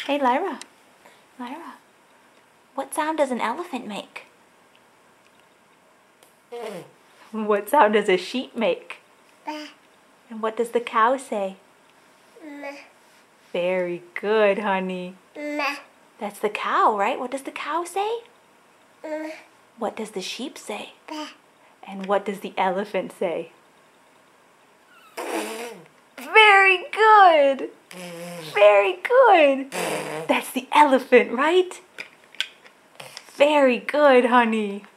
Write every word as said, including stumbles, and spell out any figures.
Hey, Lyra. Lyra, what sound does an elephant make? What sound does a sheep make? And what does the cow say? Very good, honey. That's the cow, right? What does the cow say? What does the sheep say? And what does the elephant say? Very good! Very good! That's the elephant, right? Very good, honey.